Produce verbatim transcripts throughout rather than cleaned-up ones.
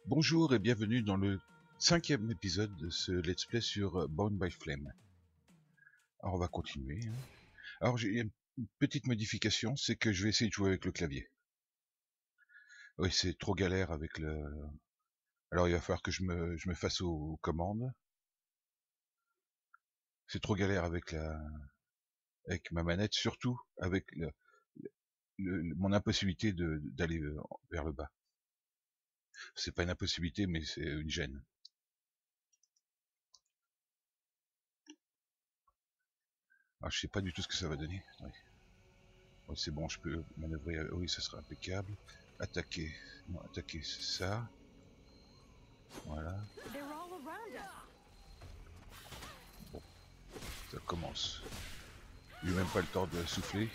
Bonjour et bienvenue dans le cinquième épisode de ce let's play sur Bound by Flame. Alors on va continuer. Hein. Alors j'ai une petite modification, c'est que je vais essayer de jouer avec le clavier. Oui, c'est trop galère avec le... Alors il va falloir que je me, je me fasse aux commandes. C'est trop galère avec la... avec ma manette, surtout avec le... Le... mon impossibilité de... d'aller vers le bas. C'est pas une impossibilité, mais c'est une gêne. Alors je sais pas du tout ce que ça va donner. Oui. Oui, c'est bon, je peux manœuvrer. Oui, ça sera impeccable. Attaquer. Non, attaquer, c'est ça. Voilà. Bon, ça commence. Il n'y a même pas le temps de souffler.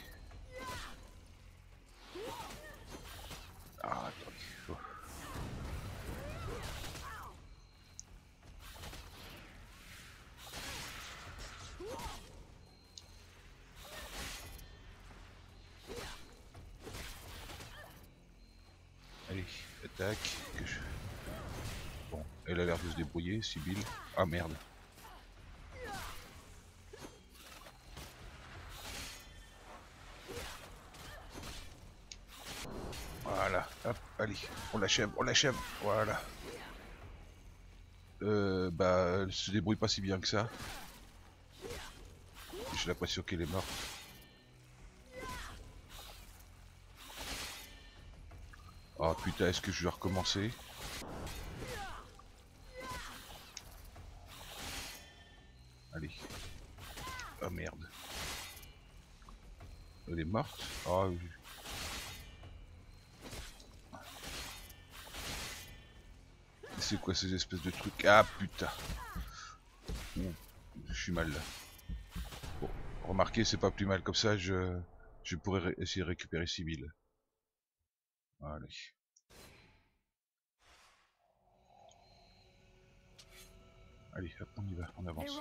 Ah, attendez. Oh. Allez, attaque. Que je... Bon, elle a l'air de se débrouiller, Sibyl. Ah merde. Voilà, hop, allez, on l'achève, on l'achève, voilà. Euh, bah, elle se débrouille pas si bien que ça. J'ai l'impression qu'elle est morte. Oh putain, est-ce que je dois recommencer? Allez. Oh merde. Elle est morte? Oh oui. C'est quoi ces espèces de trucs? Ah putain. Ouh, je suis mal là. Bon, remarquez, c'est pas plus mal comme ça, je, je pourrais essayer de récupérer Sibyl. Allez. Allez, hop, on y va, on avance.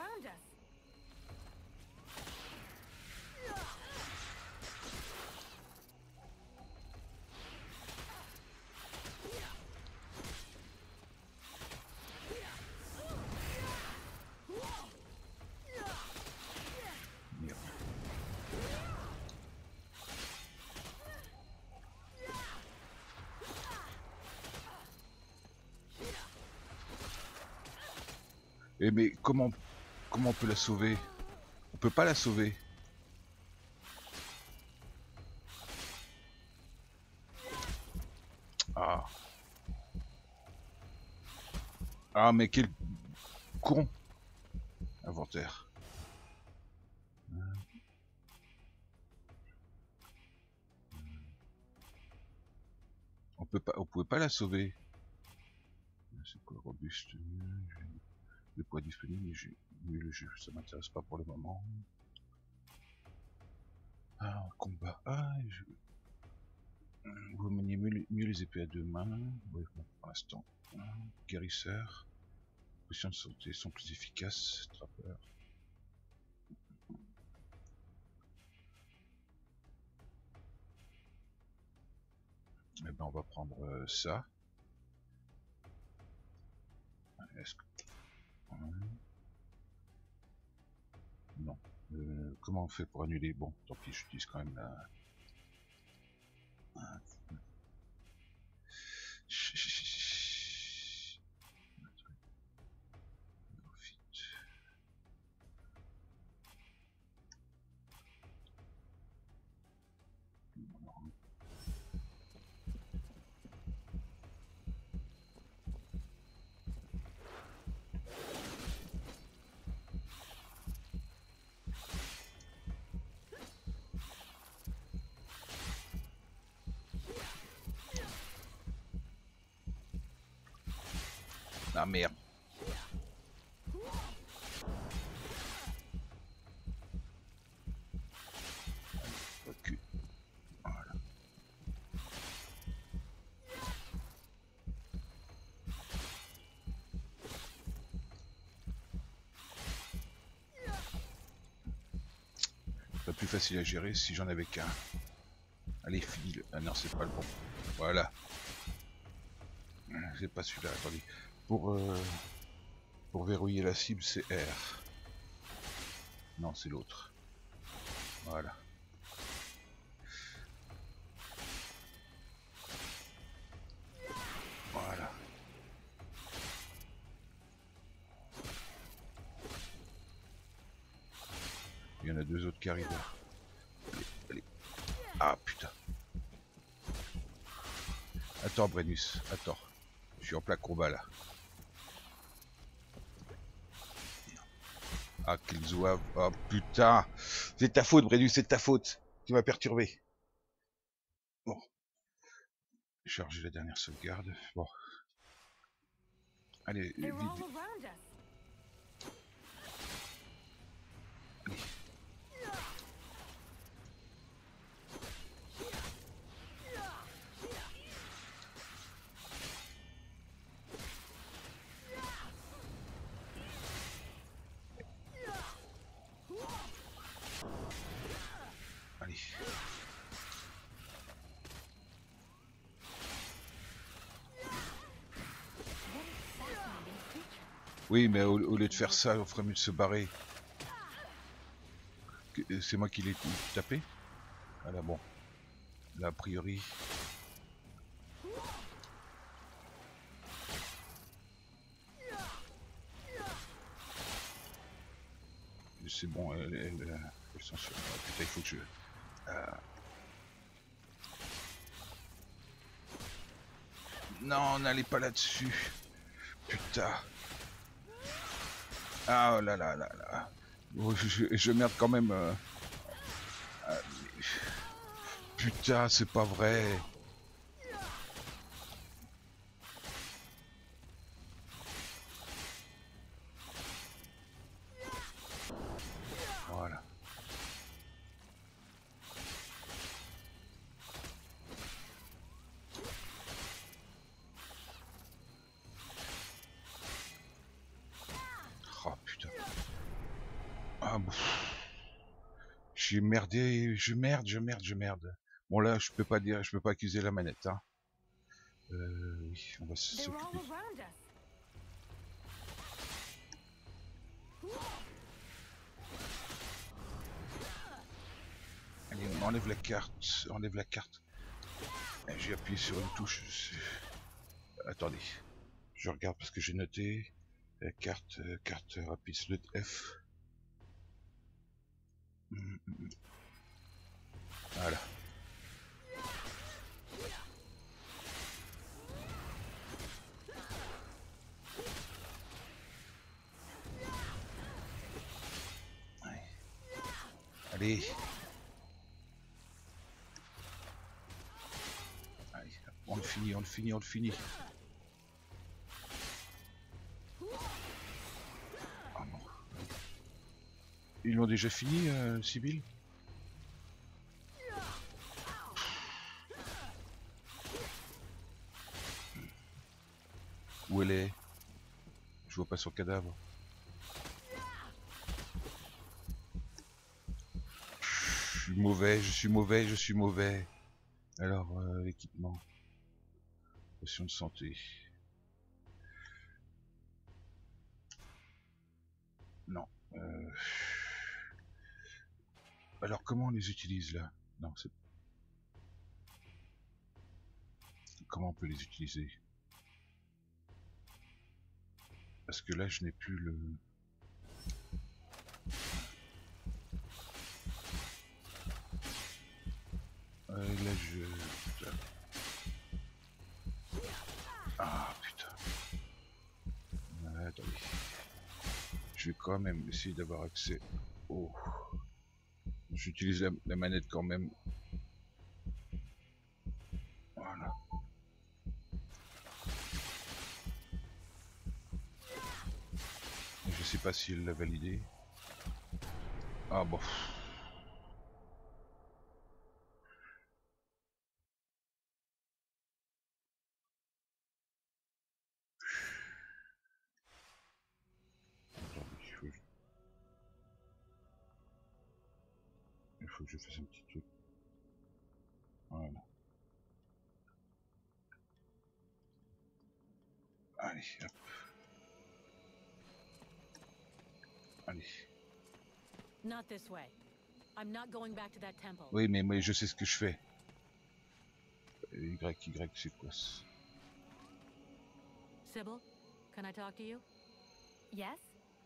Merde. Eh mais comment, comment on peut la sauver? On peut pas la sauver. Ah. Ah mais quel con. Inventaire. On peut pas, on pouvait pas la sauver. C'est quoi, robuste? Le poids disponible, j'ai vu le jeu, ça m'intéresse pas pour le moment. Ah, combat. Ah, je... Vous maniez mieux, mieux les épées à deux mains. Oui, bon, pour l'instant. Guérisseur. Potions de santé sont plus efficaces. Trappeur. Eh ben, on va prendre euh, ça. Est-ce que... Non. Euh, comment on fait pour annuler? Bon, tant pis, j'utilise quand même la... Ah merde. Ok. Voilà. Pas plus facile à gérer si j'en avais qu'un. Allez, file. Ah non, c'est pas le bon. Voilà. C'est pas celui-là, attendez. Pour, euh, pour verrouiller la cible, c'est R. Non, c'est l'autre. Voilà. Voilà. Il y en a deux autres qui arrivent là. Allez, allez. Ah putain. Attends Brennus, attends. Je suis en plein combat là. Ah qu'ils zouave. Oh putain. C'est ta faute Brennus, c'est ta faute. Tu m'as perturbé. Bon. Charger la dernière sauvegarde. Bon. Allez, vite. Allez. Allez. Oui, mais au, au lieu de faire ça, on ferait mieux de se barrer. C'est moi qui l'ai tapé. Voilà, bon. Là, a priori... C'est bon, elles, elles, elles sont sur... Oh, putain, il faut que je... Euh... Non, n'allez pas là-dessus. Putain. Ah oh là là là là. Oh, je, je merde quand même. Euh... Euh, mais... Putain, c'est pas vrai. Voilà. Oh putain. Ah bon. J'ai merdé, je merde, je merde, je merde. Bon là, je peux pas dire, je peux pas accuser la manette. Hein. Euh, oui, on va s'occuper. Allez, on enlève la carte, enlève la carte. J'ai appuyé sur une touche. Attendez, je regarde parce que j'ai noté. La carte, euh, carte rapide, slot F. Mmh, mmh. Voilà. Ouais. Allez. Allez. On le finit, on le finit, on le finit. Oh non. Ils l'ont déjà fini, euh, Sibyl? Où elle est? Je vois pas son cadavre. Je suis mauvais, je suis mauvais, je suis mauvais. Alors, euh, équipement. Potion de santé. Non. Euh... Alors, comment on les utilise là? Non, c'est... Comment on peut les utiliser? Parce que là, je n'ai plus le... Euh, là, je... Putain. Ah, putain. Ah, attendez. Je vais quand même essayer d'avoir accès au... J'utilise la, la manette quand même. Voilà. Je sais pas si elle l'a validé. Ah bon. Attendez, il faut... il faut que je fasse un petit truc. Voilà. Allez, hop. Allez. Not this way. I'm not going back to that temple. Oui, mais moi je sais ce que je fais. Y, Y, c'est quoi ça? Sybil, can I talk to you? Yes?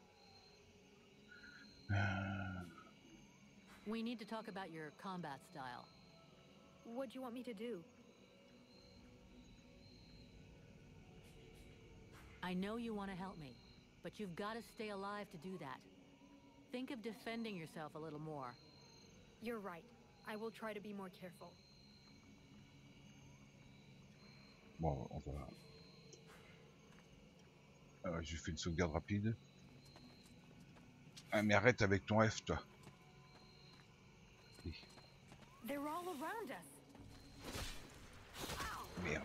Euh... We need to talk about your combat style. What do you want me to do? I know you want to help me, but you've got to stay alive to do that. Think of defending yourself a little more. You're right. I will try to be more careful. Bon, on va... Alors, j'ai fait une sauvegarde rapide. Ah, mais arrête avec ton F, toi. Oui. They're all around us. Merde.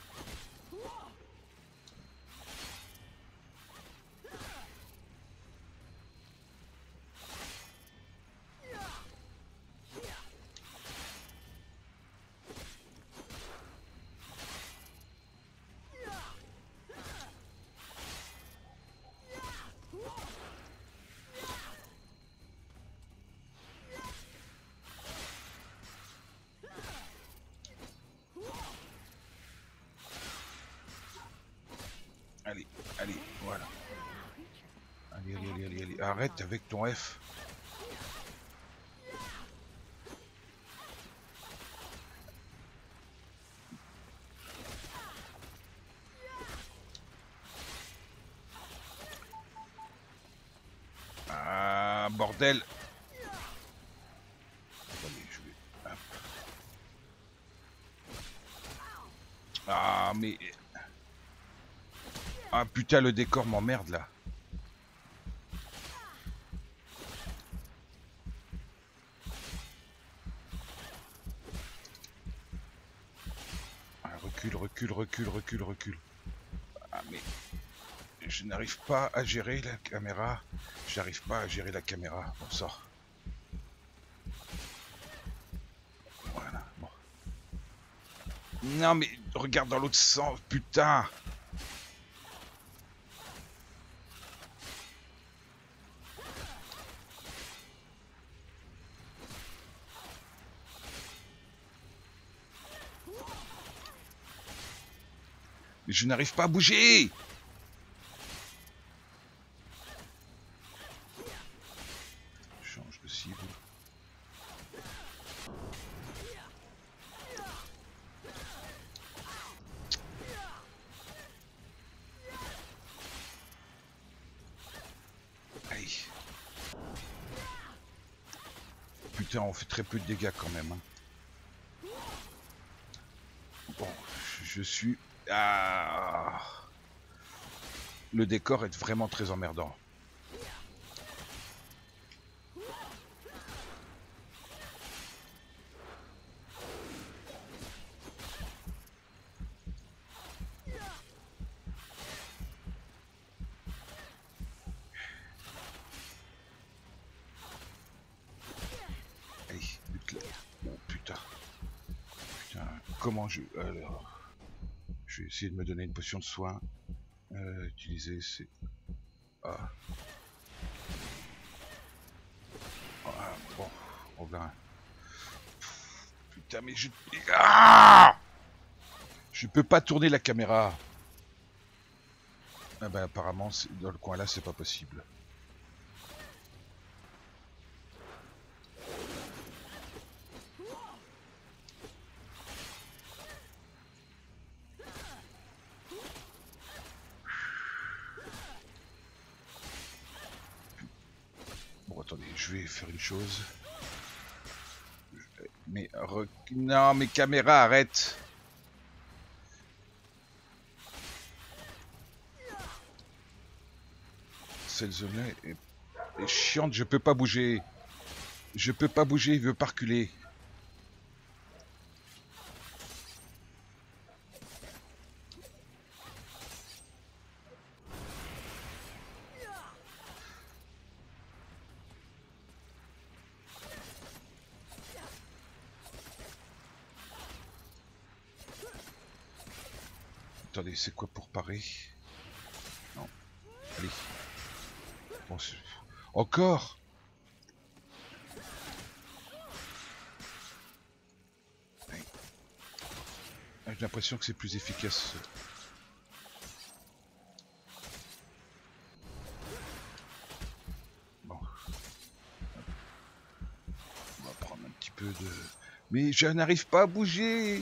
Allez, allez, voilà. Allez, allez, allez, allez, allez. Arrête avec ton F. Ah, bordel. Attendez, je vais... Hop. Ah, mais... Ah putain, le décor m'emmerde là. Ah, recule, recule, recule, recule, recule. Ah mais... Je n'arrive pas à gérer la caméra. J'arrive pas à gérer la caméra. On sort. Voilà, bon. Non mais regarde dans l'autre sens, putain. Je n'arrive pas à bouger. Change de cible. Allez. Putain, on fait très peu de dégâts quand même. Hein. Bon, je suis... Ah. Le décor est vraiment très emmerdant. Allez, bute-le. Oh putain. Putain, comment je... Alors... Je vais essayer de me donner une potion de soin. Euh, utiliser, c'est... Ah. Ah, bon, on va... Putain, mais je... Ah, je peux pas tourner la caméra. Ah bah apparemment, dans le coin là, c'est pas possible. Bon, attendez, je vais faire une chose. Mais... Re... Non, mais caméra, arrête. Cette zone-là est... est chiante, je peux pas bouger. Je peux pas bouger, il veut pas reculer. Attendez, c'est quoi pour parer? Allez. Bon, encore. Ouais. J'ai l'impression que c'est plus efficace. Bon. On va prendre un petit peu de... Mais je n'arrive pas à bouger.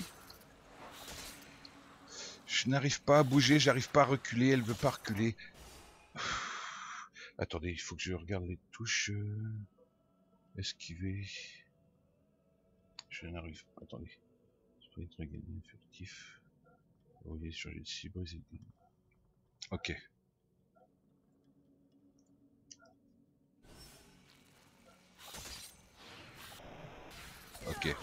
Je n'arrive pas à bouger, j'arrive pas à reculer, elle veut pas reculer. Attendez, il faut que je regarde les touches. Esquiver. Je n'arrive pas. Attendez. Sprint, regagner, furtif. Relier, changer de cible, briser. Ok. Ok.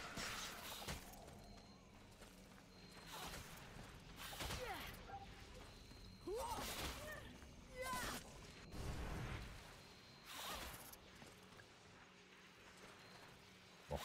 Bon.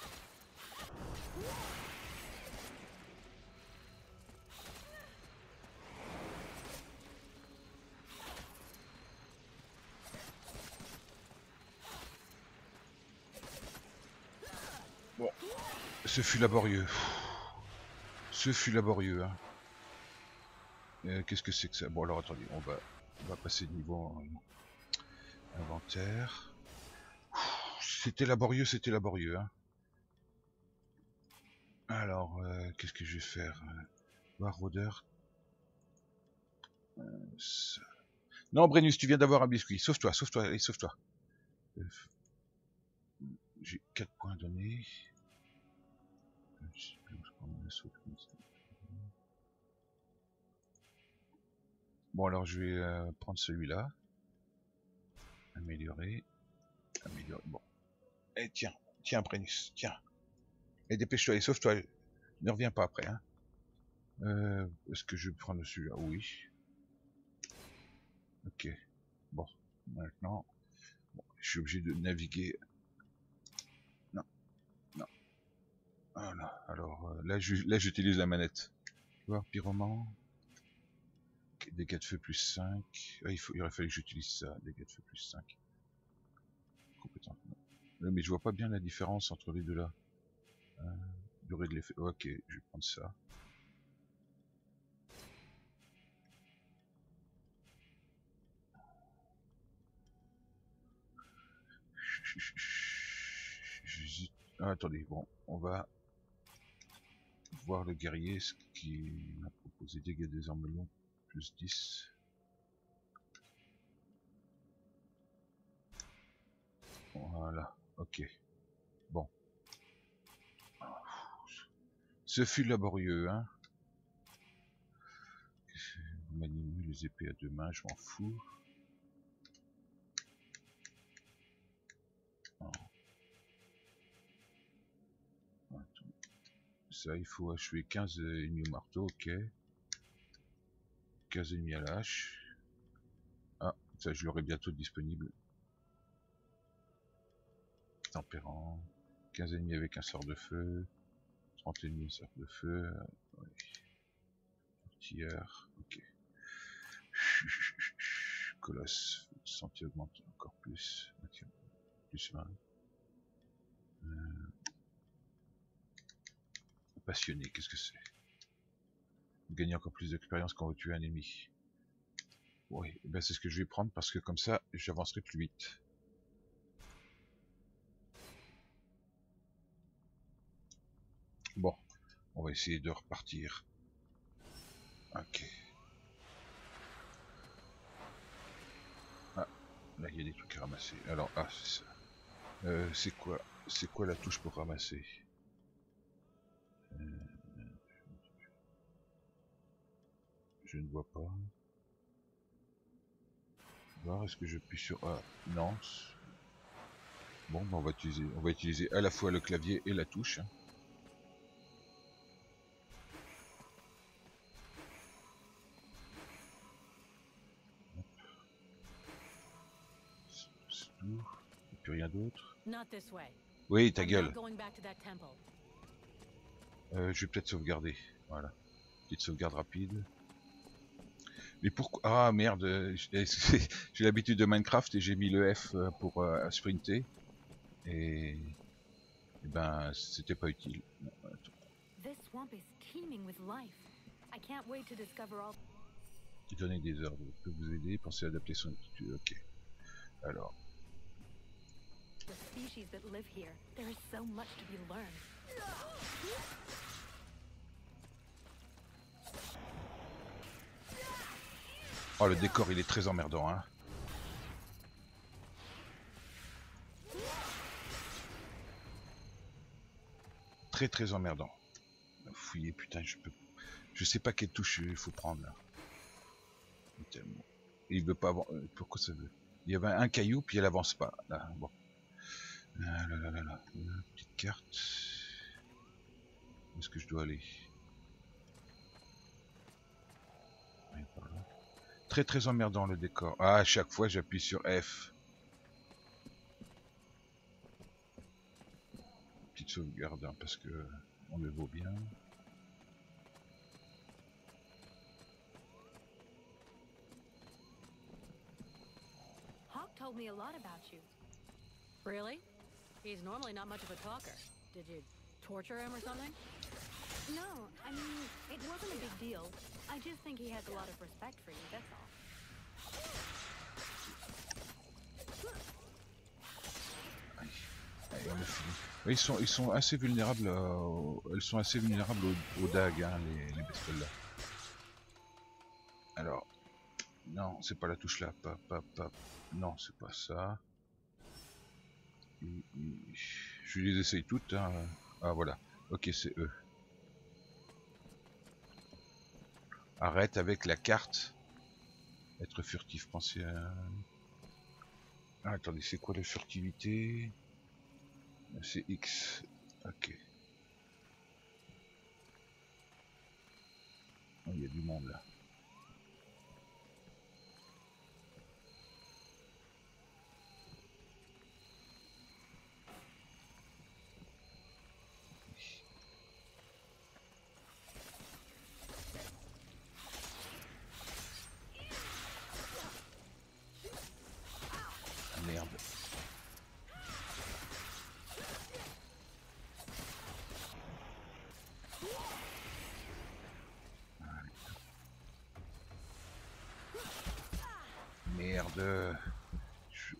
Bon. Ce fut laborieux. Ce fut laborieux. Hein. Euh, Qu'est-ce que c'est que ça? Bon alors attendez, on va, on va passer de niveau en inventaire. C'était laborieux, c'était laborieux. Hein. Alors, euh, qu'est-ce que je vais faire? Voir rôdeur. Euh, non, Brennus, tu viens d'avoir un biscuit. Sauve-toi, sauve-toi, allez, sauve-toi. Euh, J'ai quatre points donnés. Bon, alors je vais euh, prendre celui-là. Améliorer. Améliorer. Bon. Et tiens, tiens, Brennus, tiens. Et dépêche-toi, et sauve-toi. Ne reviens pas après. Hein. Euh, Est-ce que je vais prendre celui-là? Oui. Ok. Bon, maintenant, bon, je suis obligé de naviguer. Non, non. Voilà. Alors euh, là, je, là, j'utilise la manette. Voir pyromant. Dégâts de feu plus cinq. Ah, il, faut, il aurait fallu que j'utilise ça. Dégâts de feu plus cinq. Compétent. Mais je vois pas bien la différence entre les deux là. Euh, durée de l'effet. Ok, je vais prendre ça. Ah, attendez, bon, on va voir le guerrier, ce qui m'a proposé. Dégâts des armes longues, plus dix. Voilà, ok. Bon. Ce fut laborieux, hein. Manier les épées à deux mains, je m'en fous. Oh. Ça, il faut achever quinze ennemis au marteau, ok. quinze ennemis à la hache. Ah, ça je l'aurai bientôt disponible. Tempérant. quinze ennemis avec un sort de feu. trente ennemis sort de feu. Euh, ouais. Tireur, ok. Colosse, santé augmente encore plus. Okay. Plus vingt. Euh... Passionné, qu'est-ce que c'est? Gagner encore plus d'expérience quand on veut tuer un ennemi. Oui, ben c'est ce que je vais prendre parce que comme ça, j'avancerai plus vite. Bon, on va essayer de repartir. Ok. Ah, là il y a des trucs à ramasser. Alors, ah, c'est ça. Euh, c'est quoi? C'est quoi la touche pour ramasser? euh, Je ne vois pas. Voir, est-ce que je puis sur... Ah, non. Bon, ben on va utiliser, on va utiliser à la fois le clavier et la touche. C'est tout. Il n'y a plus rien d'autre. Oui, ta gueule. Euh, je vais peut-être sauvegarder. Voilà. Petite sauvegarde rapide. Mais pourquoi? Ah merde, j'ai j'ai l'habitude de Minecraft et j'ai mis le F pour euh, sprinter. Et, et ben c'était pas utile. Non, This swamp is teeming with life. I can't wait to discover all. donner des ordres peut vous aider, pensez à adapter son attitude. Ok. Alors. The species that live here. There is so much to be learned. Oh, le décor il est très emmerdant, hein. Très très emmerdant. Fouiller, putain, je peux. Je sais pas quelle touche il faut prendre là. Tellement. Et il veut pas avoir. Pourquoi ça veut? Il y avait un caillou puis elle avance pas. Là, bon. Ah là là là là. Une petite carte. Où est-ce que je dois aller? Par là. Très très emmerdant le décor. Ah, à chaque fois j'appuie sur F. Petite sauvegarde hein, parce que on le vaut bien. Hawk told me a lot about you. Really? He's normally not much of a talker. Did you torture him or something? No, I mean, it wasn't a big deal. I just think he has a lot of respect for you, that's all. Allez, on a fini. Ils sont, ils sont assez vulnérables. Euh, elles sont assez vulnérables aux, aux dagues, hein, les, les bestioles là. Alors, non, c'est pas la touche là. Pas, pas, pas. Non, c'est pas ça. Je les essaye toutes. Hein. Ah voilà. Ok, c'est eux. Arrête avec la carte. Être furtif. Pensez à. Ah, attendez, c'est quoi la furtivité? C'est X. Ok. Oh, il y a du monde là. Merde. Merde. Je...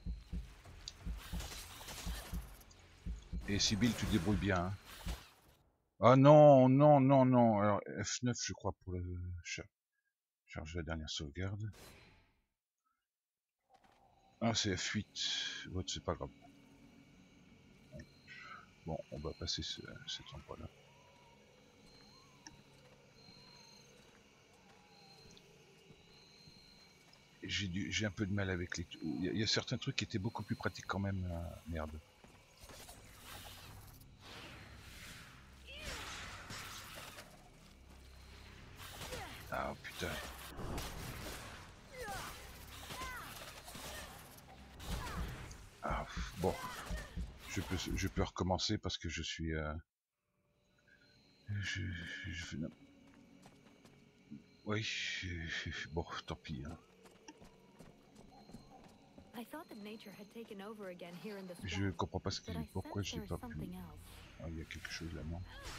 Et Sibyl, tu te débrouilles bien. Hein. Ah non, non, non, non. Alors F neuf, je crois, pour le char... charger la dernière sauvegarde. Ah, c'est F huit. Ouais, c'est pas grave. Bon, on va passer ce, cet endroit-là. J'ai un peu de mal avec les... Il y, y a certains trucs qui étaient beaucoup plus pratiques quand même. Euh, merde. Ah putain. Ah, bon. Je peux, je peux recommencer parce que je suis... Euh... Je, je... Oui. Bon, tant pis. Hein. Je comprends pas ce qui... Pourquoi je n'ai pas pu... Ah, il y a quelque chose là, non?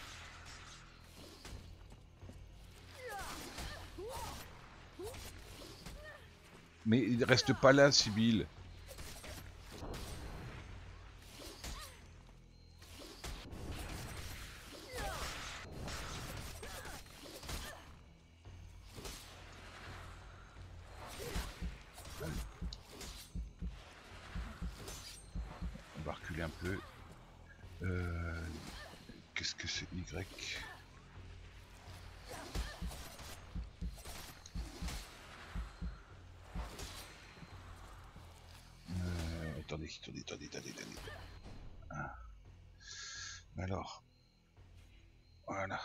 Mais il reste pas là, Sibyl. On va reculer un peu. Euh... Qu'est-ce que c'est Y? Attendez, attendez, attendez, attendez, attendez. Ah. Alors. Voilà.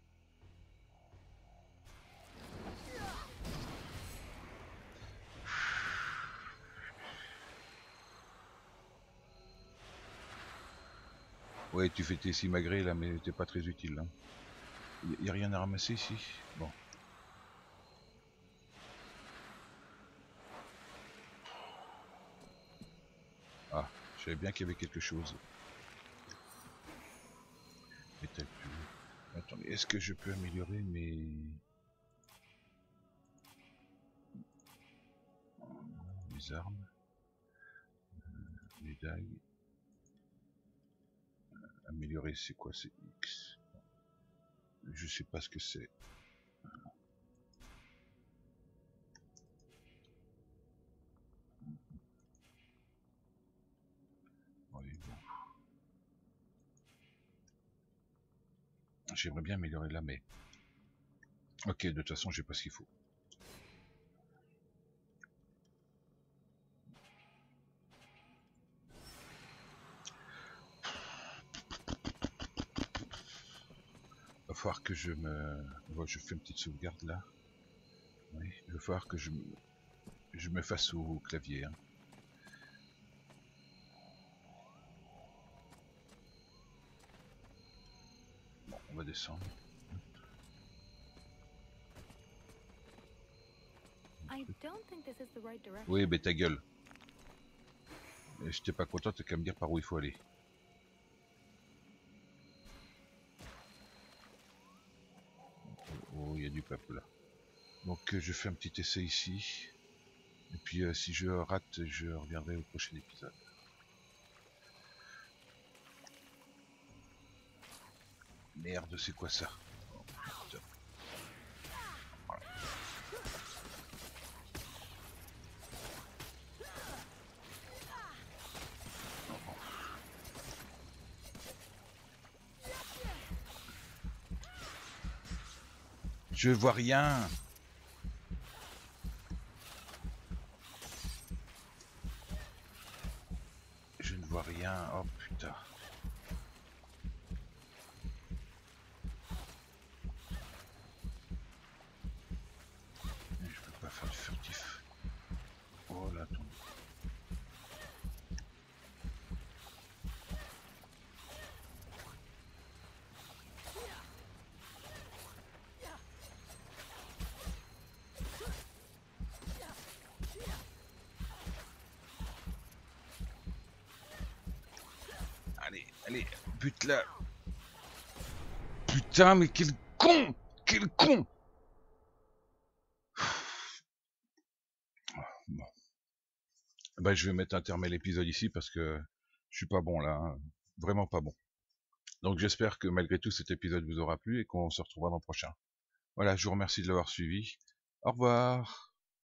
Ouais, tu fais tes simagrées là, mais t'es pas très utile. Il hein. n'y a rien à ramasser ici. Bon. savais bien qu'il y avait quelque chose. Métal plus. Attendez, est-ce que je peux améliorer mes... mes armes, les dagues. Améliorer, c'est quoi? C'est X. Je sais pas ce que c'est. Oui, bon. J'aimerais bien améliorer là, mais... Ok, de toute façon, j'ai pas ce qu'il faut. Il va falloir que je me... Ouais, je fais une petite sauvegarde là. Oui, il va falloir que je me, je me fasse au clavier. Hein. Bon, on va descendre. I don't think this is the right direction. Oui, mais ta gueule. J'étais pas content, t'as qu'à me dire par où il faut aller. Oh, il y a du peuple là. Donc euh, je fais un petit essai ici. Et puis euh, si je rate, je reviendrai au prochain épisode. Merde, c'est quoi ça? Oh, putain. Voilà. Oh. Je vois rien. Je ne vois rien. Oh putain. Je peux pas faire du furtif. Oh là, attends. Allez, allez, bute-la. Putain, mais quel con! Quel con! Bon. Bah, je vais mettre un terme à l'épisode ici parce que je suis pas bon là. Hein. Vraiment pas bon. Donc j'espère que malgré tout cet épisode vous aura plu et qu'on se retrouvera dans le prochain. Voilà, je vous remercie de l'avoir suivi. Au revoir!